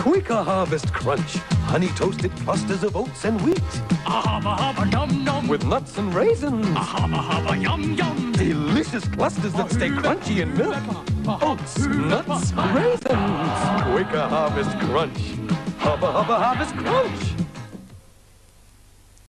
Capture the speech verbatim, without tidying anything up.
Quaker Harvest Crunch. Honey-toasted clusters of oats and wheat. A hubba hubba yum yum. With nuts and raisins. A hubba hubba yum yum. Delicious clusters that stay crunchy in milk. Oats, nuts, raisins. Quaker Harvest Crunch. Hubba Hubba Harvest Crunch.